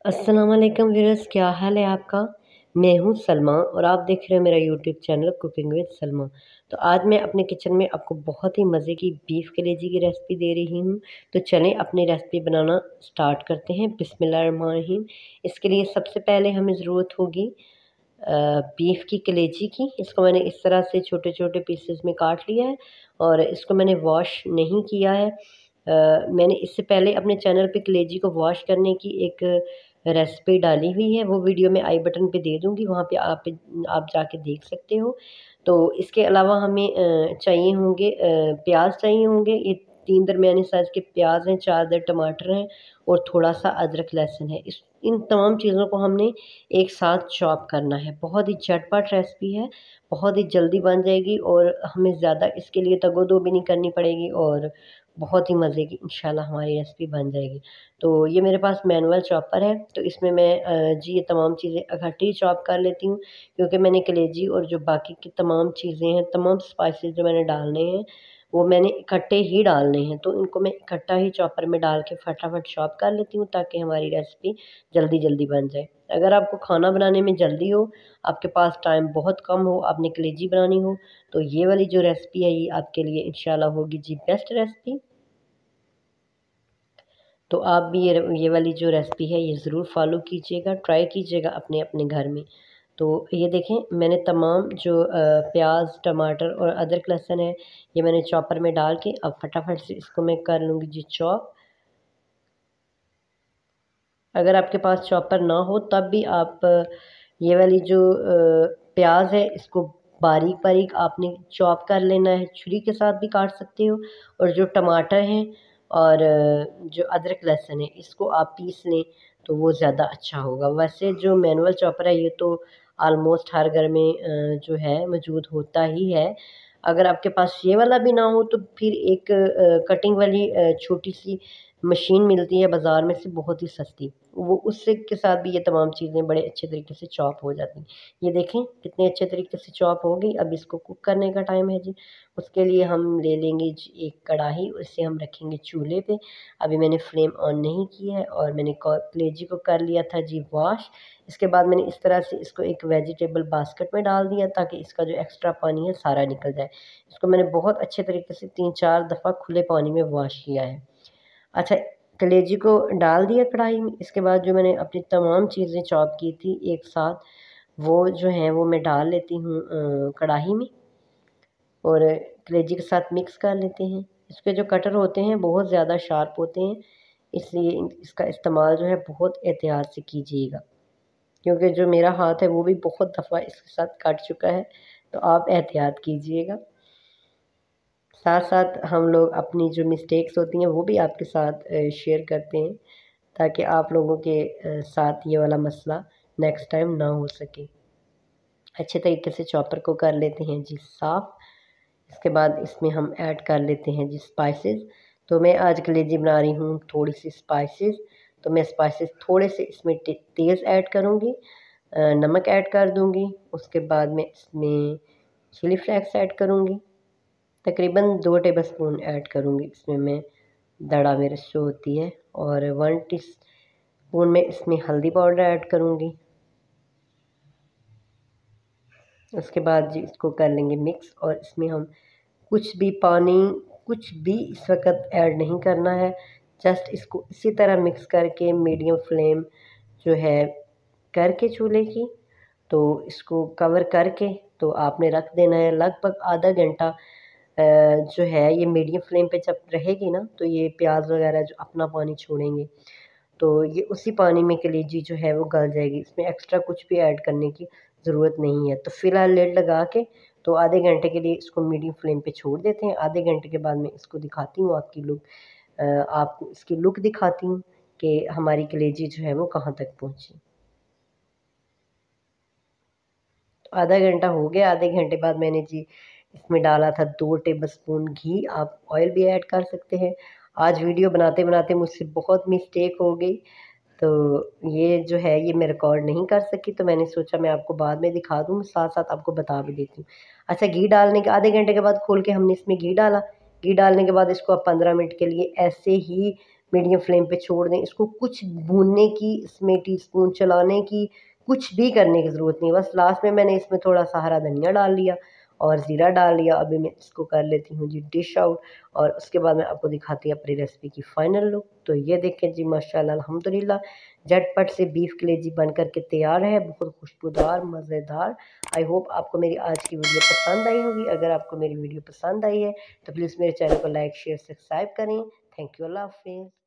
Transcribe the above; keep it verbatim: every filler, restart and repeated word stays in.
अस्सलाम वालेकुम व्यूअर्स, क्या हाल है आपका। मैं हूं सलमा और आप देख रहे हैं मेरा YouTube channel cooking with Salma. तो आज मैं अपने किचन में आपको बहुत ही मज़े की बीफ कलेजी की रेसिपी दे रही हूं। तो चलें अपनी रेसिपी बनाना स्टार्ट करते हैं। बिस्मिल्लाहिर्रहमानिर्रहीम। इसके लिए सबसे पहले हमें ज़रूरत होगी बीफ की कलेजी की। इसको मैंने इस तरह से छोटे छोटे पीसेस में काट लिया है और इसको मैंने वॉश नहीं किया है। Uh, मैंने इससे पहले अपने चैनल पे कलेजी को वॉश करने की एक रेसिपी डाली हुई है, वो वीडियो मैं आई बटन पे दे दूँगी, वहाँ पे आप आप जाके देख सकते हो। तो इसके अलावा हमें चाहिए होंगे प्याज चाहिए होंगे, ये तीन दरमियाने साइज़ के प्याज हैं, चार दर टमाटर हैं और थोड़ा सा अदरक लहसुन है। इस इन तमाम चीज़ों को हमने एक साथ चॉप करना है। बहुत ही झटपट रेसिपी है, बहुत ही जल्दी बन जाएगी और हमें ज़्यादा इसके लिए तगो-दो भी नहीं करनी पड़ेगी और बहुत ही मज़े की इंशाल्लाह हमारी रेसिपी बन जाएगी। तो ये मेरे पास मैनुअल चॉपर है, तो इसमें मैं जी ये तमाम चीज़ें इकट्ठी ही चॉप कर लेती हूँ, क्योंकि मैंने कलेजी और जो बाकी की तमाम चीज़ें हैं, तमाम स्पाइसेस जो मैंने डालने हैं वो मैंने इकट्ठे ही डालने हैं। तो इनको मैं इकट्ठा ही चॉपर में डाल के फटाफट चॉप कर लेती हूँ ताकि हमारी रेसिपी जल्दी जल्दी बन जाए। अगर आपको खाना बनाने में जल्दी हो, आपके पास टाइम बहुत कम हो, आपने कलेजी बनानी हो, तो ये वाली जो रेसिपी है ये आपके लिए इंशाल्लाह होगी जी बेस्ट रेसिपी। तो आप भी ये ये वाली जो रेसिपी है ये ज़रूर फॉलो कीजिएगा, ट्राई कीजिएगा अपने अपने घर में। तो ये देखें मैंने तमाम जो प्याज टमाटर और अदरक लहसुन है ये मैंने चॉपर में डाल के अब फटाफट से इसको मैं कर लूँगी जी चॉप। अगर आपके पास चॉपर ना हो तब भी आप ये वाली जो प्याज है इसको बारीक बारीक आपने चॉप कर लेना है, छुरी के साथ भी काट सकते हो। और जो टमाटर हैं और जो अदरक लहसुन है इसको आप पीस लें तो वो ज़्यादा अच्छा होगा। वैसे जो मैनुअल चॉपर है ये तो आलमोस्ट हर घर में जो है मौजूद होता ही है। अगर आपके पास ये वाला भी ना हो तो फिर एक कटिंग वाली छोटी सी मशीन मिलती है बाज़ार में से, बहुत ही सस्ती, वो उससे के साथ भी ये तमाम चीज़ें बड़े अच्छे तरीके से चॉप हो जाती हैं। ये देखें कितने अच्छे तरीके से चॉप हो गई। अब इसको कुक करने का टाइम है जी। उसके लिए हम ले लेंगे जी एक कढ़ाई, उसे हम रखेंगे चूल्हे पे। अभी मैंने फ्लेम ऑन नहीं की है और मैंने कलेजी को कर लिया था जी वॉश। इसके बाद मैंने इस तरह से इसको एक वेजिटेबल बास्केट में डाल दिया ताकि इसका जो एक्स्ट्रा पानी है सारा निकल जाए। इसको मैंने बहुत अच्छे तरीके से तीन चार दफ़ा खुले पानी में वॉश किया है। अच्छा, कलेजी को डाल दिया कढ़ाई में। इसके बाद जो मैंने अपनी तमाम चीज़ें चॉप की थी एक साथ, वो जो हैं वो मैं डाल लेती हूँ कढ़ाई में और कलेजी के साथ मिक्स कर लेते हैं। इसके जो कटर होते हैं बहुत ज़्यादा शार्प होते हैं, इसलिए इसका इस्तेमाल जो है बहुत एहतियात से कीजिएगा, क्योंकि जो मेरा हाथ है वो भी बहुत दफ़ा इसके साथ कट चुका है, तो आप एहतियात कीजिएगा। साथ साथ हम लोग अपनी जो मिस्टेक्स होती हैं वो भी आपके साथ शेयर करते हैं ताकि आप लोगों के साथ ये वाला मसला नेक्स्ट टाइम ना हो सके। अच्छे तरीके से चॉपर को कर लेते हैं जी साफ़। इसके बाद इसमें हम ऐड कर लेते हैं जी स्पाइसेस। तो मैं आज कलेजी बना रही हूँ थोड़ी सी स्पाइसेस, तो मैं स्पाइसेस थोड़े से इसमें तेज़ ऐड करूँगी, नमक ऐड कर दूँगी। उसके बाद मैं इसमें चिली फ्लेक्स ऐड करूँगी, तकरीबन दो टेबलस्पून ऐड करूँगी। इसमें मैं दड़ा मिर्च जो होती है और वन टीस्पून में इसमें हल्दी पाउडर ऐड करूँगी। उसके बाद जी इसको कर लेंगे मिक्स और इसमें हम कुछ भी पानी कुछ भी इस वक्त ऐड नहीं करना है। जस्ट इसको इसी तरह मिक्स करके मीडियम फ्लेम जो है करके चूल्हे की, तो इसको कवर करके तो आपने रख देना है लगभग आधा घंटा। जो है ये मीडियम फ्लेम पे जब रहेगी ना तो ये प्याज वगैरह जो अपना पानी छोड़ेंगे, तो ये उसी पानी में कलेजी जो है वो गल जाएगी। इसमें एक्स्ट्रा कुछ भी ऐड करने की ज़रूरत नहीं है। तो फ़िलहाल लिड लगा के तो आधे घंटे के लिए इसको मीडियम फ्लेम पे छोड़ देते हैं। आधे घंटे के बाद मैं इसको दिखाती हूँ आपकी लुक आपको इसकी लुक दिखाती हूँ कि हमारी कलेजी जो है वो कहाँ तक पहुँची। तो आधा घंटा हो गया। आधे घंटे बाद मैंने जी इसमें डाला था दो टेबलस्पून घी, आप ऑयल भी ऐड कर सकते हैं। आज वीडियो बनाते बनाते मुझसे बहुत मिस्टेक हो गई, तो ये जो है ये मैं रिकॉर्ड नहीं कर सकी, तो मैंने सोचा मैं आपको बाद में दिखा दूँ, साथ साथ आपको बता भी देती हूँ। अच्छा, घी डालने के आधे घंटे के बाद खोल के हमने इसमें घी डाला। घी डालने के बाद इसको आप पंद्रह मिनट के लिए ऐसे ही मीडियम फ्लेम पे छोड़ दें। इसको कुछ भूनने की, इसमें टीस्पून चलाने की, कुछ भी करने की ज़रूरत नहीं है। बस लास्ट में मैंने इसमें थोड़ा सा हरा धनिया डाल लिया और ज़ीरा डाल लिया। अभी मैं इसको कर लेती हूँ जी डिश आउट, और उसके बाद मैं आपको दिखाती हूँ अपनी रेसिपी की फ़ाइनल लुक। तो ये देखें जी, माशाल्लाह अल्हम्दुलिल्लाह, झटपट से बीफ कलेजी बन कर के तैयार है, बहुत खुशबूदार, मज़ेदार। आई होप आपको मेरी आज की वीडियो पसंद आई होगी। अगर आपको मेरी वीडियो पसंद आई है तो प्लीज़ मेरे चैनल को लाइक, शेयर, सब्सक्राइब करें। थैंक यू, अल्लाह हाफ़िज़।